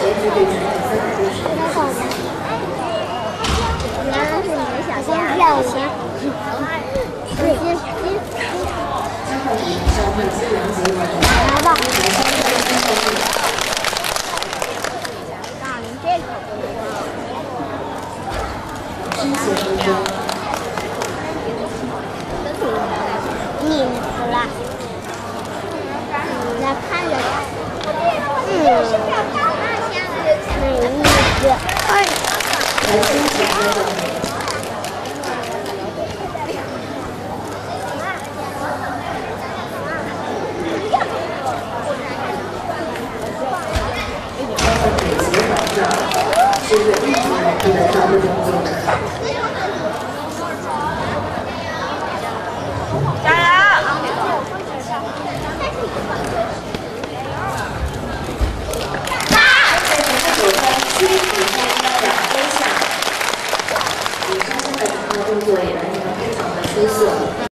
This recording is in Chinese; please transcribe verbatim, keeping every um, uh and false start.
原来是你的小虾。 要钱。对。来吧。 让你这可不行。 你服了。你在看着。嗯。没意思。哎。 是一个一直以来都在招募当中。